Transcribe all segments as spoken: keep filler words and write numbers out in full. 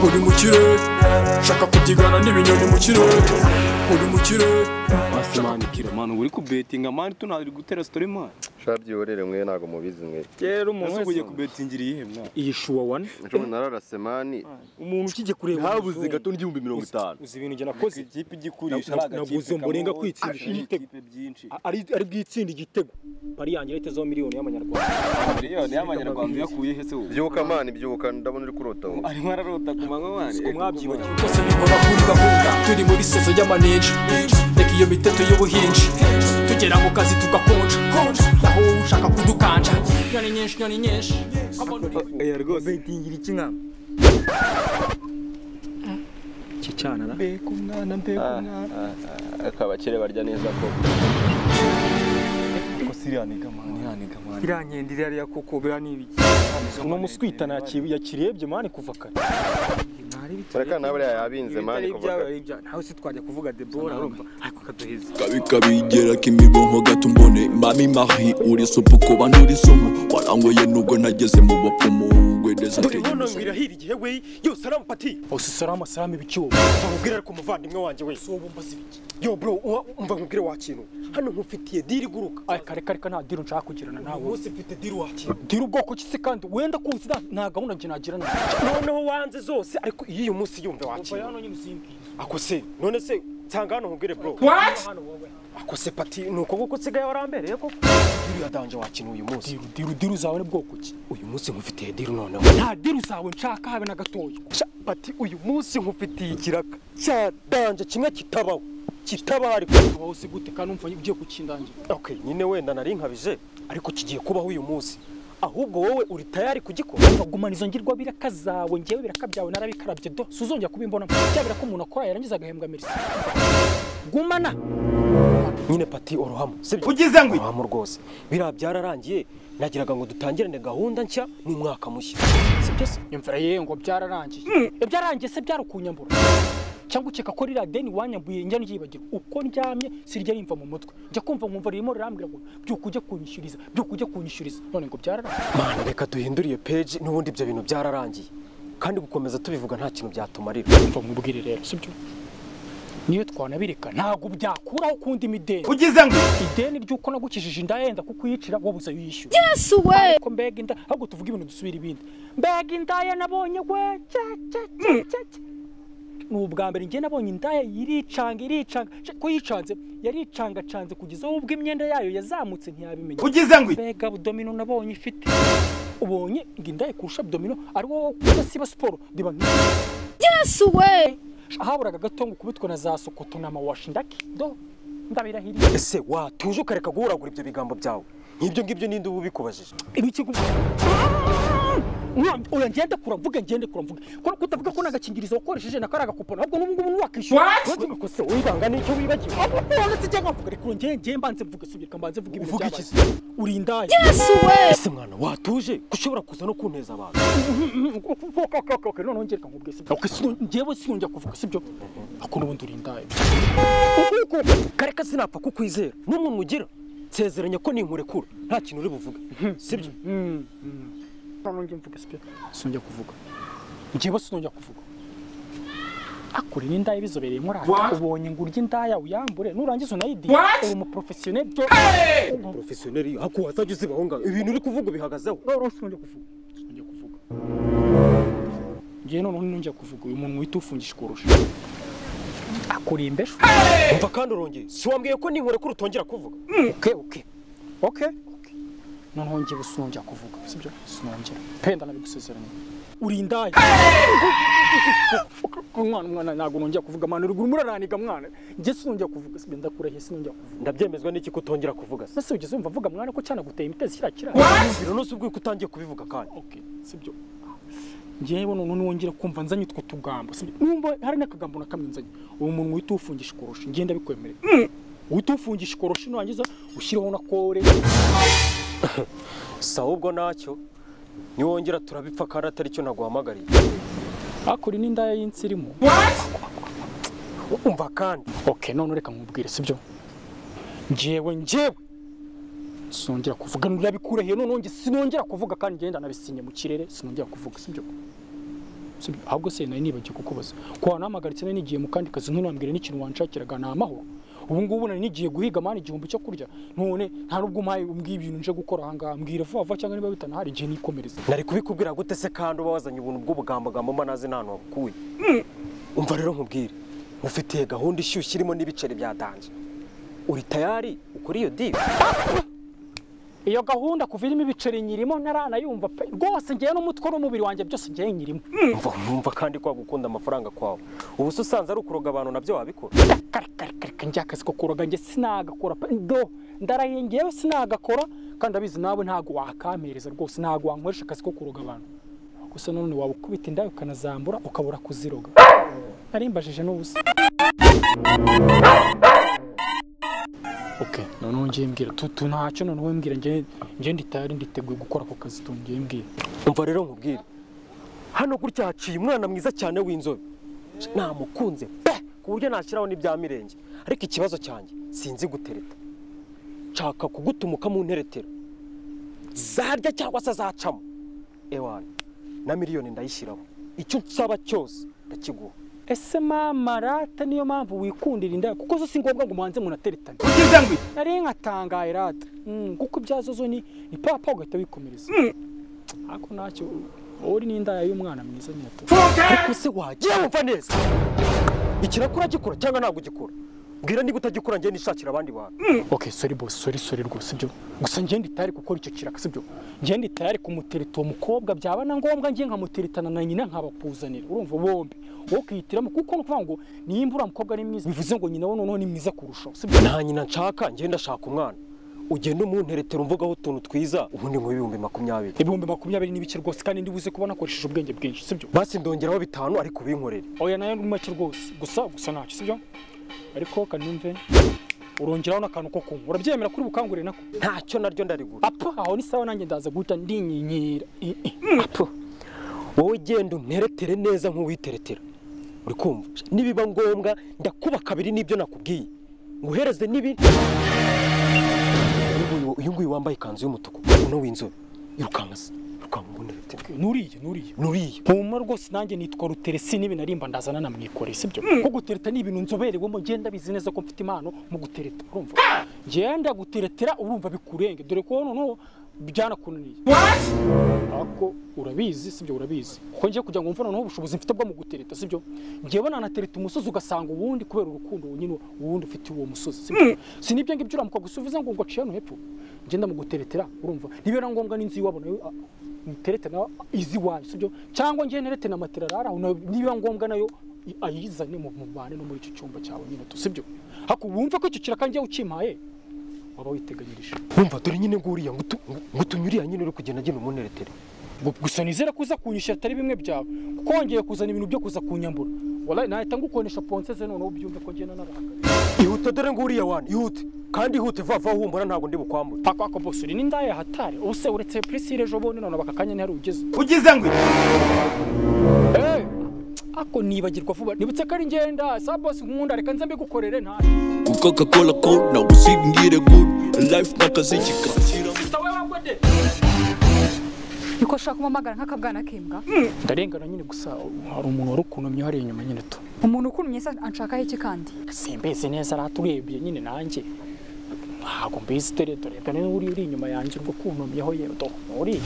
uri mu kirere shaka kubyigana n'ibinyoni mu kirere uri mu kirere Mani kira mani uri kubetinga mani tunari gutera story mani shabyorere mwe nago mubizi mwe rero umuntu wese kubetingira iyihe mwana iyi shuwa one nshobora nararase mani umuntu ukije kureba habuze gato n'igihumbi mirongo itanu uzi ibintu nge nakoze ikipe igikurisha naguze mborenga kwitsindisha igitego ari ari bwitsinda igitego pari yanjye leta miliyoni y'amanyarwanda miliyoni y'amanyarwanda yakuye hese ubu byuka mani byuka ndabona uri kurota ubu ari mararota kumanywa mani ko mwabyibagiwe kose bikora kuri gahunda turi muri sezo y'amaninja reka iyo miteto y'ubuhinji tugera mu kazi tugakonja naho ushaka kudukanja nyoni nyinshi nyoni nyinshi eh rwose betingira iki nka cicana na mbeko umwana mbeko umwana akabakire barya neza ko ko sirianiga mani yaniga mani irankende iriya koko bira nibiki no muswitana yakirebye mani kuva kare Reka nawe yabinze mani kuvuga nawe se twajya kuvuga Debora urumva ariko kaduheza kabi kabigera kimibonko gato mbone mami mahi uri supu ko banduri somo warangoye nubwo nageze mu bapfumu gwedeza dore none ngira hiri igihe we yo salam pati ose salama salama ibikiwo nkubwira ariko muvandimwe wanje we so bomba zibiki yo bro umva nkubwire wa kintu hano nkufitiye diri guruka ay kare kare kana diri nshaka kugirana nawe wose mfite diri wa kintu diri ubwoko kisi kandi wenda kuzi nta gahunda nje nagirana noneho wanze zose ariko iyo umunsi yumve wa kintu ako se none se nsanga hano nkubwire bro ako se pati nuko kuko tsigaye warambereye koko diri yadanje wa kintu uyu munsi diri diri diri zawe ne bwoko ki uyu munsi nkufitiye diri noneho nta diri zawe nshaka habe na gatoyo pati uyu munsi nkufitiye ikiraka cya danje kimwe kitabaho kitaba ariko wose gute kandi umva ugiye kukindangira okay nyine wenda nari nkabije ariko kigiye kubaho uyu munsi ahubwo wowe uri tayari kugikora bagumana izo ngirwa biraka zawe ngewe biraka byawe narabikarabye do suzongera kubimbona byabira ko umuntu akora yarangiza agahembwa merci gumana nyine pati orohamo sibyo ugize ngwi orohamo rwose bira byararangiye nagiraga ngo dutangirane gahunda nshya mu mwaka mushya sibyo se imvura ye ngo byararangiye ibyarangiye se byarukunyambura cyangwa ukeka ko rira deni wanyambuye njya nyibagira uko ndyamye sirya rimva mu mutwe njya kumva nkumva ririmo rirambira ngo byuko ujye kunyishyuriza byuko ujye kunyishyuriza none ngo byararangiye mana reka duhinduriye page n'ubundi ibyo bintu byararangiye kandi gukomeza tubivuga nta kintu byatumarira mva mubwire rero sibyo niyo twanabireka ntago byakuraho kundi mideni ugize ngo ideni ryuko nagukijije indayenda kukuyicira wabuza yishyura yes we ko mbega inda ahubwo tuvuga ibintu dusubira ibindi mbega indaya nabonye we cha cha cha n'ubwa mbere ngiye nabonye indaya yiricanga iricanga ko yicanze yaricanga canze kugeza ubwo imyenda yayo yazamutse ntiyabimenya ugize ngo mbega domino nabonye ifite ubonye ngo indaya kurusha domino ari wowe kudasiba siporo diba yes we ahaburaga gato ngo kubitwa na za Sokoto na mawashindaki do ndabirahiriye ese watuje ukareka guhuragura ibyo bigambo byawe nk'ibyo ngibyo ninde ubikubajije ibiki oya ngende kuramvuga ngende kuramvuga ko kutavuga ko nagakingirizo wakoresheje nakaraga kupona ahubwo n'ubu ngubu wakishyura wavuga ko se wibanga n'icyo wibagiwe ahubwo se cyangwa mvuga reko ngiye ngiye mbanze mvuga subika mbanze mvuga ibintu uvuga iki uri indaya yes we ese mwana watuje kushobora kuza no kunteza abantu none ngereka nkubwe se ngewe sinongera kuvuga sibyo ako n'ubundi uri indaya kareka sinapfa kukwizera n'umuntu ugira nsezeranya ko ninkurekura nta kintu uri buvuga sibyo nongeye mvuga sibyo sinongera kuvuga ngewe sinongera kuvuga akuri n'indaya bizobereye muri aha ubonye ngo urya indaya uyambure nurangiza unayidi uri umuprofessionnel byo professionnel hako wazajya uzibaho ngaho ibintu uri kuvuga bihagazeho rero sinongera kuvuga sinongera kuvuga ngewe none nongera kuvuga uyu muntu wita ufungisha kurusha akuri imbesho umva kandi urongeye si wambwiye ko ninkore ko utongera kuvuga okay okay okay noneho ngiye sinongera kuvuga sibyo sinongera penda nabigusezeranya uri indaya umwana umwana nago nongera kuvuga mwana uri muraraniga mwana ngiye sinongera kuvuga sibyo ndakurahiye sinongera kuvuga ndabyemezwa n'iki ko utongera kuvuga se ugeze umva vuga mwana ko cyana guteye imitezi kirakira biro no subwo ko utangiye kubivuga kandi okay sibyo ngiye bono none wongera kumva nzanye utwo tugambo sibyo numva hari n'akagambo nakamenzanye uwo muntu wita ufungisha korosha ngenda bikwemerera wita ufungisha korosha nurangiza ushyiraho na kore sawa ubwo nacyo niwongera turabipfa kandi atari cyo naguhamagariye akuri n'indaya y'insirimo umva kandi okay none reka nkubwire sibyo njewe njewe sinongera kuvuga nurabikurahiye none nge sinongera kuvuga kandi ngenda nabisinye mu kirere sinongera kuvuga sibyo ahubwo se nari nibagiye kukubaza ko wanahamagaritse nari nigiye mu kandi kazi ntunambwire n'ikintu wanshakiraga na amahoro ubu ngubu nari nigiye guhiga mani igihumbi cyo kurya none nta nubwo umpaye umbwiye ibintu nje gukora ahangaha mbwira vuba vuba cyangwa niba bitana hari igihe nikomereza nari kubikubwira gute se kandi uba wazanye ubuntu bw'ubugambagambo mba nazi nta hantu wakuye umva rero nkubwire ufitiye gahunda ishyushye irimo n'ibiceri bya danje uri tayari ukuri iyo divi iyo gahunda kuva irimo ibiceri nyirimo ntaranayumva pe rwose ngewe n'umutwe n'umubiri wanjye byose ngewe nyirimo umva numva kandi ko gukunda amafaranga kwawe ubu se usanze ari ukuroga abantu nabyo wabikora kareka njye akazi ko kuroga njye sinagakora pe do ndarahiye ngewe sinagakora kandi abizi nawe ntago wakampereza rwose ntago wankoresha akazi ko kuroga abantu gusa none waba ukubita inda ukanazambura ukabura kuziroga narimbajije n'ubusa okay none ngiye mbwira tutu ntacyo none wembwira ngiye ngiye nditari nditeguye gukora ako kazi tungiye mbwira umva rero nkubwire hano gutya haciye umwana mwiza cyane w'inzobe namukunze pe ku buryo nashyiraho n'ibya mirenge ariko ikibazo cyanjye sinzi gutereta nshaka kugutumuka mu nteretero zarya cyangwa se zacamo ewana na miliyoni ndayishyiraho icyo nsaba cyose ndakiguha ese mama rata niyo mpamvu wikundira inda kuko zo singombwa ngo muhanze munateretane ugize ngwi nari nkatangaye rata kuko ibyazo zo ni ni papa ugahita wikomereza ako nacyo uri n'indaya y'umwana mwiza nyato ariko se wagiye wumva neza ikirakura gikora cyangwa ntabwo gikora mbwira niba utagikora ngiye nishakira abandi bantu okay sorry boss sorry sorry rwose byo gusa ngiye nditari gukora icyo kiraka sibyo ngiye nditari kumutereta uwo mukobwa byaba na ngombwa ngiye nkamuteretana na nyina nkabakuzanira urumva bombi wowe ukihitiramo kuko nukuvuga ngo nimba uriya mukobwa ari mwiza bivuze ngo nyina we noneho ni mwiza kurushaho sibyo nta nyina nshaka ngiye ndashaka umwana ugenda umunteretera umvugaho utuntu twiza ubundi ngo ibihumbi makumyabiri ibihumbi makumyabiri n'ibice rwose kandi ndibuze kuba nakoresheje ubwenge bwinshi sibyo basi ndongeraho bitanu ariko ubinkorere oya nayo ni make rwose gusa gusa ntacyo sibyo ariko kanumve urongeraho n'akantu ko kunywa urabyemera kuri bukangure nako ntacyo naryo ndarigura apa aho ni sawa nanjye ndaza guhita ndinyinyira apa wowe genda unteretere neza nk'uwiteretera uri kumva nibiba ngombwa ndakuba kabiri nibyo nakubwiye nguhereze nibi uyu nguyu wambaye ikanzu y'umutuku uno w'inzobe irukankase nuriye nuriye nuriye mpuma rwose nanjye nitwa Ruteresi nibi narimba ndazana na mwikore sibyo ko gutereta ni ibintu nzoberewemo ngenda bizi neza ko mfite impano mu gutereta urumva ngenda guteretera urumva bikurenge dore ko noneho byana kunaniye ako urabizi sibyo urabizi ko ngiye kujya ngo mfana noneho ubushobozi mfite bwo mu gutereta sibyo ngiye natereta umusozi ugasanga ubundi kubera urukundo nyine ubundi ufite uwo musozi sibyo sinibyo ngibyo uramuka gusubiza ngo ngo aciye hano hepfo ngenda mu guteretera urumva nibera ngombwa n'inzu yiwabona terete na izi wanyu sibyo cyangwa ngiye nerete na materara niba ngombwa nayo ayizane mu mubane no muri icyo cyumba cyawe nyine to sibyo hako wumva ko icyo kiraka ngiye ukimpaye waba witeganyirije wumva dore nyine nguriya ngutunyuriya nyine uri kugenda agena umuneretere gusa nizera kuza kunyishyira atari bimwe byawe kuko wongeye kuzana ibintu byo kuza kunyambura wallahi nahita ngukonesha ponseze none ubyumve ko ngena n'abakare ihute dore nguriya wana ihute kandi ihute vava humbura ntago ndi bukwambura pako ako boss uri n'indaya hatari ubuse uretse prisire ejo bone none bakakanya ntari ugeze ugize ngwi eh ako nibagirwa vuba nibutse kari ngenda sa boss nkunda reka nze mbigukorere nta Coca-Cola cold now usingire good life nakazikika sister wewe wagode niko shaka kumamagara nk'akabwana k'imbwa ndarengana nyine gusa hari umuntu wari ukuntumye hari inyuma nyine to umuntu ukuntumye se anshaka iki kandi simbeze neza raturebye nyine nanjye ntago mbizi tere dore dore uri uri inyuma yanjye ubwo kuntumyeho yewe to uri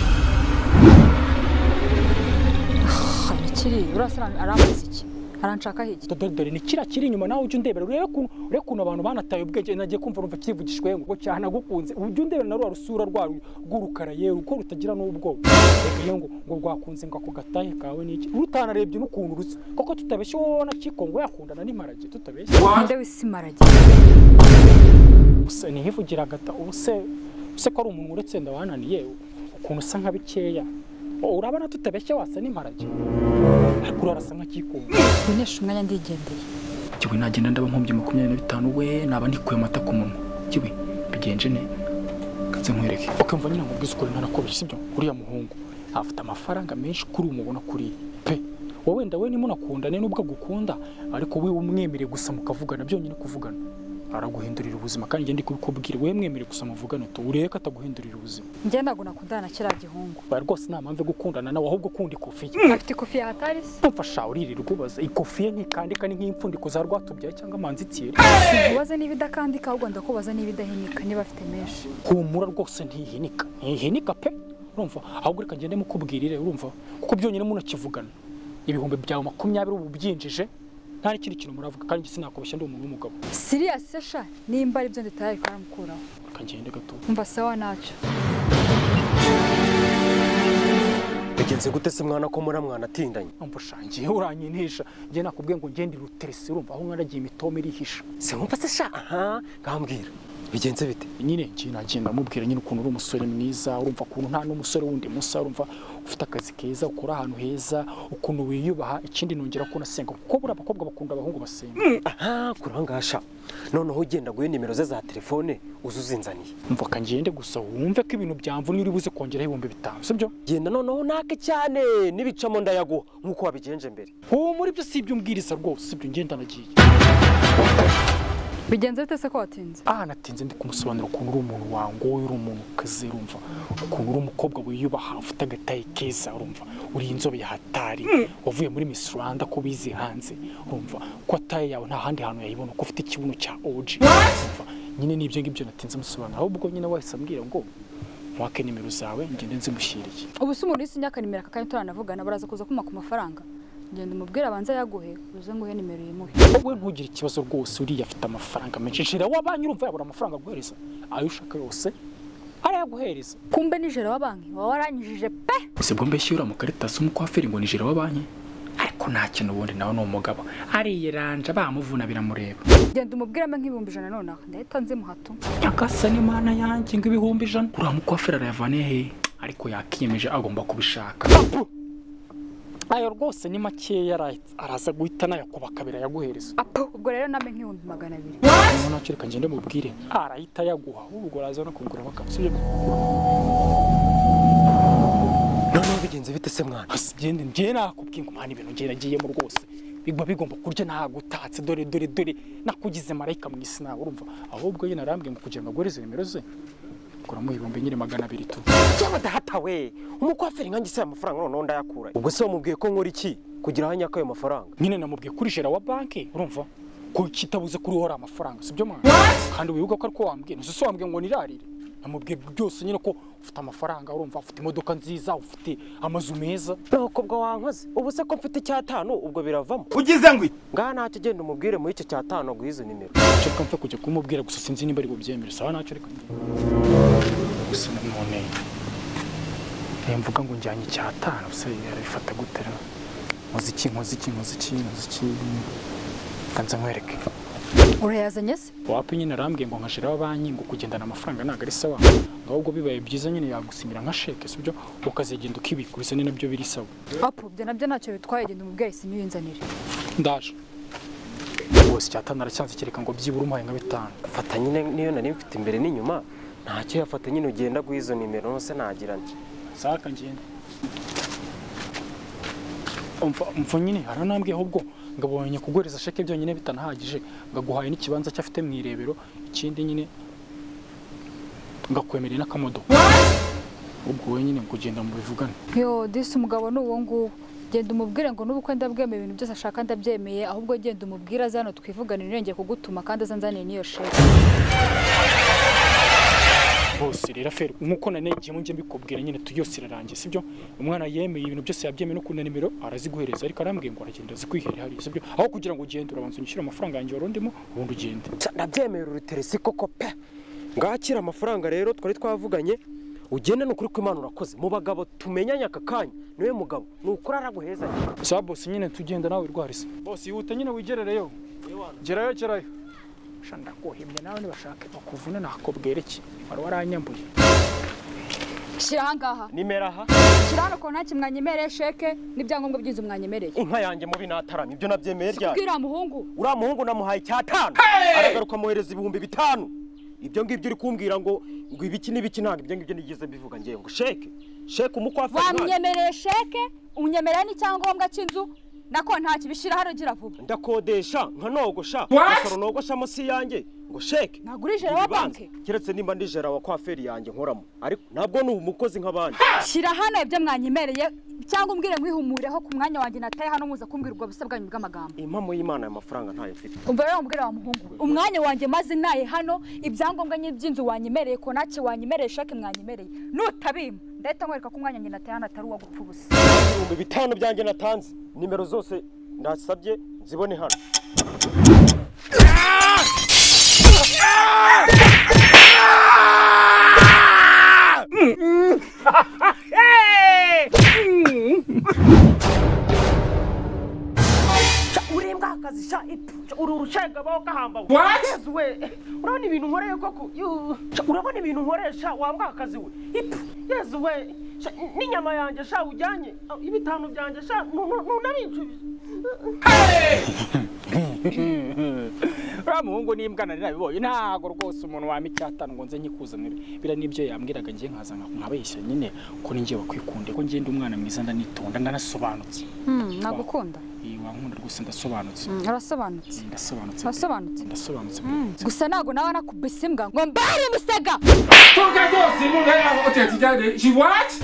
kiri urasara arambaza iki aranshaka iki dore dore ni kira kiri inyuma nawe ujye undebera urebe ko urebe kuntu abantu banataye ubwenge nagiye kumva rumva kivugishwe ngo cyane gukunze ujye undebera na rusura rwawe rw'urukara yewe uko rutagira n'ubwo reka ngo ngo rwakunze ngo ako gataye kawe niki urutanarebye n'ukuntu rusa koko tutabeshye wowe na kiko ngo yakundana n'imparage tutabeshye wande wisimarage usa ni hivugira gata ubuse use ko ari umuntu uretse ndawananiye ukuntu usa nka bikeya urabana tutabeshye wasa n'imparage ariko urarasa nka kiko unesha umwanya ndigendeye kiwe nagenda ndaba mpumbye makumyabiri na bitanu we naba ndikuye amata ku munwa kiwe bigenje ne kaze nkwereke ukamva nyina ngo bwizukuri ntarakobye sibyo uriya muhungu afite amafaranga menshi kuri umubona kuri pe wowe nda we ni munakundane nubwo agukunda ariko we umwemereye gusa mukavugana byonyine kuvugana araguhindurira ubuzima kandi nge ndi kubikubwira we mwemere gusa muvugana to ureka ataguhindurira ubuzima njye ntabwo nakundana na kiriya gihungu ba rwose nta mpamvu gukundana nawe ahubwo kundi ikofi afite ikofi ya hatari se mfasha uriri rwubaza ikofi ye ntikandika ni nk'impfundiko za rwatubyaye cyangwa manzitsiri ubaze niba idakandika ahubwo ndakubaza niba idahinika niba afite menshi humura rwose ntihinika ntihinika pe urumva ahubwo reka ngende mukubwirire urumva kuko byonyine munakivugana ibihumbi byawe makumyabiri ubu byinjije nta n'ikindi kintu muravuga kandi sinakubeshya ndi umuntu w'umugabo serious sesha nimba ari byo nditaye karamukuraho reka ngende gato umva sawa nacyo bigenze gute se mwana ko muri mwana atindanye ambushangiye uranyinisha nge nakubwiye ngo ngende ruterese urumva aho mwaragiye imitome irihisha se nkumva se sha aha ngambwira bigenze bite nyine ngi nagenda mubwira nyine ukuntu uri umusore mwiza urumva ukuntu nta n'umusore wundi musa urumva ufite akazi keza ukora ahantu heza ukuntu wiyubaha ikindi nongera ko nasenga kuko buri abakobwa bakunda abahungu basenga aha kurangasha noneho ugenda guye nimero ze za telefone uzuzinzaniye umva kangende gusa wumve ko ibintu byamvuna uri buze kongera ibihumbi bitanu sibyo genda noneho nake cyane nibicamo ndayaguha nkuko wabigenje mbere ho muri byo si ibyo umbwiriza rwose sibyo ngenda nagiye bigenze bite se ko watinze ah natinze ndi kumusobanura ukuntu uri umuntu wango uri umuntu kaze urumva ukuntu uri umukobwa wiyubaha ufite agataye keza urumva uri inzobe ya hatari wavuye muri Miss Rwanda ko bizi hanze urumva ko ataye yawe nta handi hantu yayibona ko ufite ikibuno cya O G urumva nyine nibyo ngibyo natinze musobanura ahubwo nyine wahise ambwira ngo mwake nimero zawe ngende nzimushyiriye ubu se umuntu isi nyaka nimero akanya turanavugana baraza kuza kuma ku mafaranga ngende umubwira abanza yaguhe uze nguhe nimero yimuhe wowe ntugire ikibazo rwose uri yafite amafaranga menshi shira wabanyi urumva yabura amafaranga guhereza ayo ushaka yose arayaguhereza kumbe nijero wa banki wa waranyijije pe usibwo mbeshyura mu karita sumu kwa feri ngo nijero wa banki ariko nta kintu ubundi nawe n'umugabo ariyeranja bamuvuna biramureba ngende umubwira mbe nk'ibihumbi ijana nonaha ndahita nzimuhatu nyakasa ni mana yanjye ngo ibihumbi ijana uriya mukwaferi arayavane he ariko yakiyemeje agomba kubishaka ayo rwose ni makeya araza guhita nayakubakabira yaguhereza apo ubwo rero name nk'ibihumbi magana abiri none acurika ngende mubwire arahita yaguha ubwo araza no kugura bakabusubye none bigenze bite se mwana gende ngiye nakubwiye ngo mwana ibintu ngiye nagiyemo rwose bigwa bigomba kurya nagutatse dore dore dore nakugize marayika mu isi nawe urumva ahubwo yine arambwiye ngo kugira ngo agoreze nimero ze kuramo ibihumbi nyine magana abiri tu cyaba data we umukwaferi nkanjye se amafaranga none ndayakura ubwo se wamubwiye ko nkora iki kugira aho nyaka ayo mafaranga nyine namubwiye kuri jera wa banki urumva ko kitabuze kuri hora amafaranga sibyo mwana kandi wibuka ko ariko wambwiye nose so wambwiye ngo nirarire namubwiye byose nyine ko ufite amafaranga urumva ufite imodoka nziza ufite amazu meza nakobwa wankoze ubu se ko mfite cyatanu ubwo biravamo ugize ngwi ngaha ntacyo genda umubwire muri icyo cyatanu guhizo nimero cyo kamfe kujya kumubwira gusa sinzi nimba ari bubyemere sawa ntacyo reka gusa none mvuga ngo njyanye cyatanu se yarifata gutera muziki muziki muziki muziki kanza nkwereke urayazanye se wapi nyine arambwiye ngo nkashira abanyi ngo kugendana amafaranga naga ari sawa ahubwo bibaye byiza nyine yagusinyira nka sheke sibyo ukazegenda ukibikuriza ni nabyo biri sawa apo byo nabyo ntacyo bitwaye genda umubwire sinyo yinzanire ndaje bose cyatana aracyanze kereka ngo byibura umuhaye nka bitanu fata nyine niyo nari mfite imbere n'inyuma ntacyo yafata nyine ugenda guhizo nimero nose nagirana saka ngende umva umva nyine aranambwiye ahubwo ngabonye kugoreza sheke byonyine bitanahagije ngaguhaye n'ikibanza cyafite mu irebero ikindi nyine ngakwemerera n'akamodo ubwo we nyine kugenda mu bivugana yo disi umugabo n'uwo nguwo genda umubwire ngo n'ubukwe ndabwemeye ibintu byose ashaka ndabyemeye ahubwo genda umubwire azano twivuganira irengeye kugutuma kandi azanzaniye n'iyo sheke bose rero afere nkuko nanegiye munje mbikubwira nyine tuyose irarangiye sibyo umwana yemeye ibintu byose yabyemeye no kuna nimero araziguhereza ariko arambwiye ngo aragenda zikwihera hari sibyo aho kugira ngo ugende urabanza unyishyura amafaranga yanjye warondimo ubundi ugende ndabyemera uruteresi koko pe ngakira amafaranga rero twari twavuganye ugende n'ukuri ko Imana urakoze mu bagabo tumenyanya aka kanya niwe mugabo n'ukuri araguheza sa boss nyine tugenda nawe rwarisa boss yihuta nyine wigerereyo gerayo gerayo shanda kohimye nawe nibashaka bakuvuna nakobwereke wari waranyambuye shira ngaha nimera aha shira ko nta kimwanyemereye sheke n'ibyangombwa by'inzu mwanyemereye inka yanjye mubi natarama ibyo nabyemeye ryari kubwira muhungu ura muhungu namuhaye cyatanu aragaruka muhereza ibihumbi bitanu ibyo ngibyo uri kumbwira ngo ngo ibiki n'ibiki ntabwo ibyo ngibyo nigeze bivuga ngiye ngo sheke sheke umukwafa wamyemereye sheke unyemereye n'icyangombwa cy'inzu nako nta kibishira hano gira vuba ndakodesha nka nogosha gasoro nogosha mo si yanjye ngo sheke naguri jera wa banke keretse nimba ndi jera wa kwaferi yanjye nkoramo ariko ntabwo ni umukozi nk'abandi shira hano ibyo mwanyemereye cyangwa umbwire ngwihumureho ku mwanya wanjye nataye hano muza kumbwira ubwo busa bwanyu bw'amagambo impamo y'Imana y'amafaranga ntayo mfite umva rero umbwire wa muhungu we umwanya wanjye maze naye hano ibyangombwa ny'ibyinzu wanyemereye ko nacyo wanyemereye sheke mwanyemereye nutabima ndahita nkwereka ko umwanya njye nataye hano atari uwa gupfa ubusa ibihumbi bitanu byanjye natanze nimero zose ndasabye zibone hano urembwa akazi sha uru rushega baho kahamba we urabona ibintu nkoreye koko urabona ibintu nkoresha wambwa akazi we yezu we n'inyama yanjye sha ujyanye ibitanu byanjye sha nunabinshubije Ramuhungu n'imbwa nari nabiboye ntago rwose umuntu wama icyatanu ngo nze nyikuzanire bira nibyo yambwiraga ngiye nkazana nkabeshya nyine ko ningiye bakwikunde ko ngende umwana mwiza ndanitonda ndanasobanutse hmm nagukunda iyi wankunda rwose ndasobanutse arasobanutse ndasobanutse arasobanutse ndasobanutse gusa nago nawe nakubise imbwa ngo mbari musega Toka rwose mu ngaya aho oteti jade she what